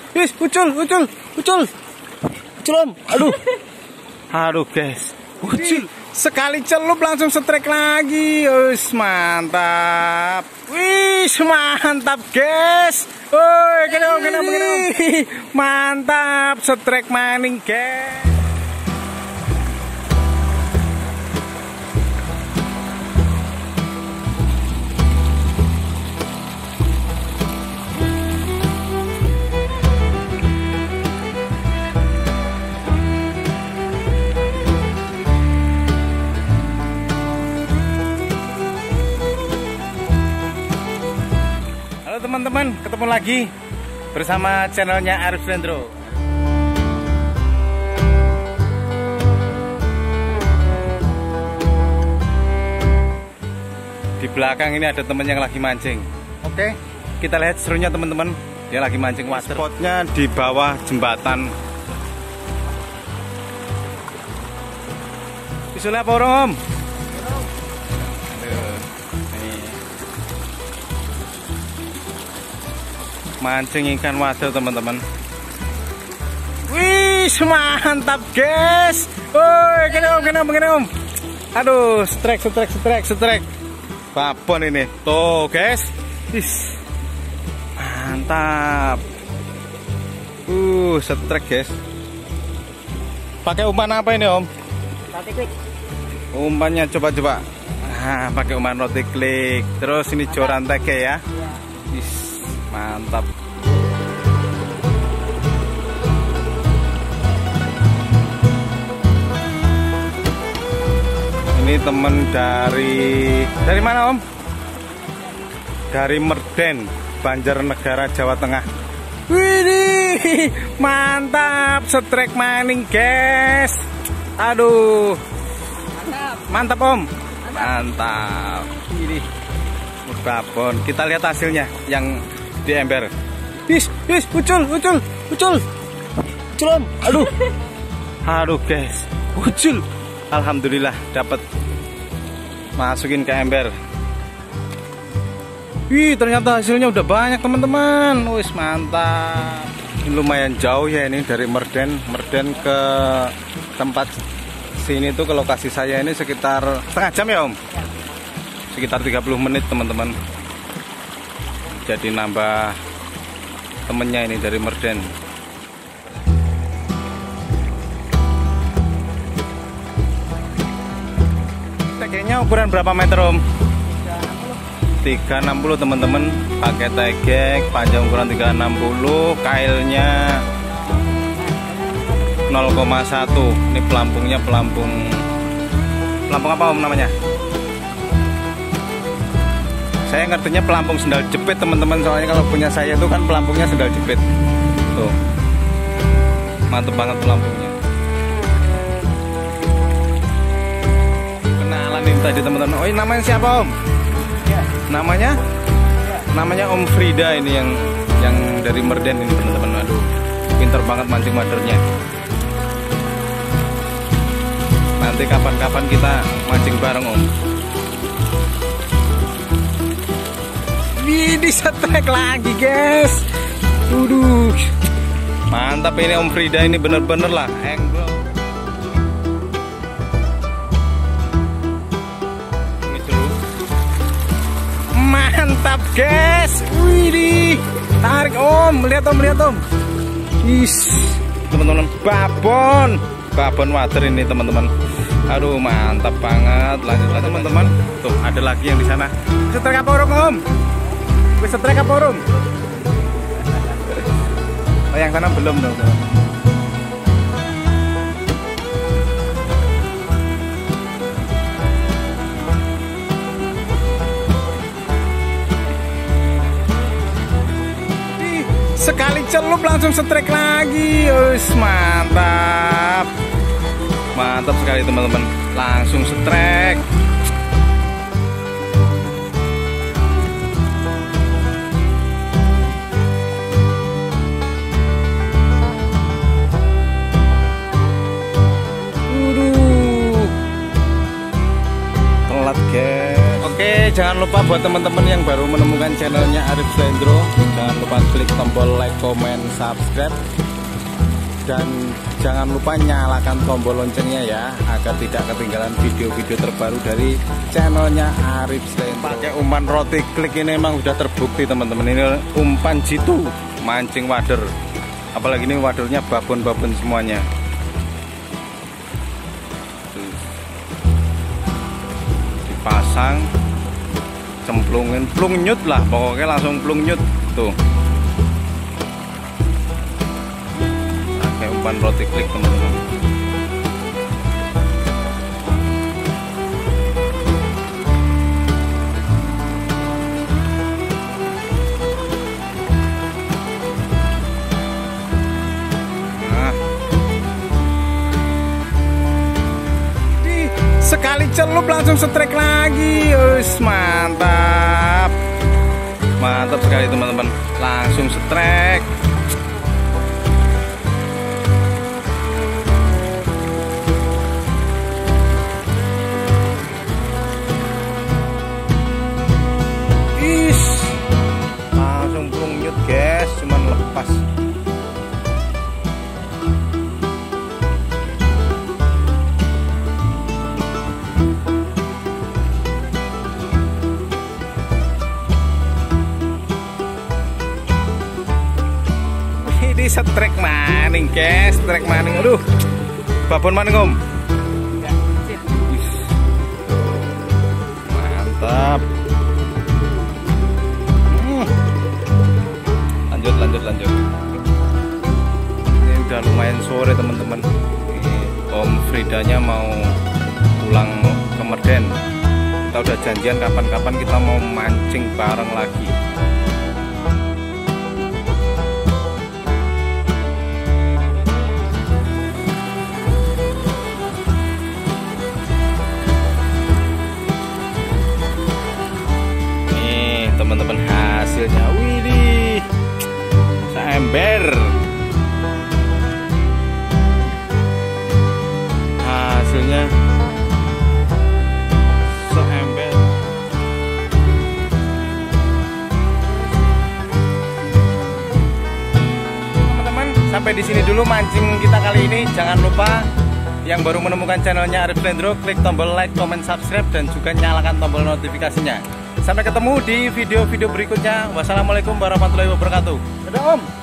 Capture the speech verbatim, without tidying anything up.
wis, ucul, ucul, ucul. Ucul om, aduh. Aduh guys, ucul. Sekali celup langsung setrek lagi. Wis mantap. Wis mantap guys. Woi, kenapa kenapa kenapa? Mantap, setrek maning guys. Teman-teman, ketemu lagi bersama channelnya Arif Slendro. Di belakang ini ada temen yang lagi mancing. Oke, kita lihat serunya teman-teman. Dia lagi mancing water. Spotnya di bawah jembatan. Visualnya apa orang om? Mancing ikan wader teman-teman. Wih, mantap guys. Woi, kena om, kena om, kena om. Aduh, strek, strek, strek, strek. Babon ini. Tuh guys. Is. Mantap. Uh, strek guys. Pakai umpan apa ini om? Roti klik. Umpannya coba-coba. Nah, pakai umpan roti klik. Terus ini joran teke ya. Is. Mantap. Ini temen dari dari mana om? Dari Merden, Banjarnegara, Jawa Tengah. Widih, mantap, setrek maning guys. Aduh, mantap, mantap om, mantap. Ini babon. Kita lihat hasilnya yang di ember. Wis, wis, ucul, ucul, ucul. Ucul om. Aduh. Aduh guys. Ucul. Alhamdulillah dapat. Masukin ke ember. Wih, ternyata hasilnya udah banyak teman-teman. Wis mantap. Ini lumayan jauh ya ini dari Merden, Merden ke tempat sini tuh ke lokasi saya ini sekitar setengah jam ya om. Sekitar tiga puluh menit teman-teman. Jadi nambah temennya ini dari Merden. Tegenya ukuran berapa meter om? tiga enam puluh teman-teman. Pakai tegek panjang ukuran tiga enam puluh, kailnya nol koma satu. Ini pelampungnya pelampung pelampung apa om namanya? Saya ngertinya pelampung sendal jepit teman-teman, soalnya kalau punya saya itu kan pelampungnya sendal jepit. Tuh, mantep banget pelampungnya. Kenalan ini tadi teman-teman. Oh ini namanya siapa om? Ya. Namanya? Ya. Namanya Om Frida ini yang yang dari Merden ini teman-teman. Aduh, pinter banget mancing wadernya. Nanti kapan-kapan kita mancing bareng om. Ini setrek lagi guys. Waduh, mantap ini Om Frida ini bener-bener lah angle. Ini seru. Mantap guys. Widih, tarik om, lihat om, lihat om. Is, teman-teman, babon, babon water ini teman-teman. Aduh, mantap banget. Lanjut lagi teman-teman. Tuh ada lagi yang di sana. Setrek apa orang om? Wis setrek apa rum? Oh yang sana belum dong. Sekali celup langsung setrek lagi. Wis mantap. Mantap sekali teman-teman. Langsung setrek. jangan lupa buat teman-teman yang baru menemukan channelnya Arif Slendro, jangan lupa klik tombol like, comment, subscribe, dan jangan lupa nyalakan tombol loncengnya ya, agar tidak ketinggalan video-video terbaru dari channelnya Arif Slendro. Pakai umpan roti klik ini memang sudah terbukti teman-teman. Ini umpan jitu mancing wader, apalagi ini wadernya babon-babon semuanya. Dipasang, cemplungin, plung nyut lah pokoknya, langsung plung nyut tuh. Pakai umpan roti klik teman-teman. Sekali celup langsung setrek lagi. Us, mantap. Mantap sekali teman-teman. Langsung setrek. Is. Langsung plungnyut, guys. Cuman lepas. Ini setrek maning, guys, setrek maning. Aduh, babon maning om. Mantap. Hmm. Lanjut, lanjut, lanjut. Ini udah lumayan sore teman-teman. Om Fridanya mau pulang ke Merden. Kita udah janjian kapan-kapan kita mau mancing bareng lagi. Teman-teman, hasilnya widih, seember. Hasilnya seember. Teman-teman, sampai di sini dulu mancing kita kali ini. Jangan lupa yang baru menemukan channelnya Arif Slendro, klik tombol like, comment, subscribe, dan juga nyalakan tombol notifikasinya. Sampai ketemu di video-video berikutnya. Wassalamualaikum warahmatullahi wabarakatuh. Dadah om.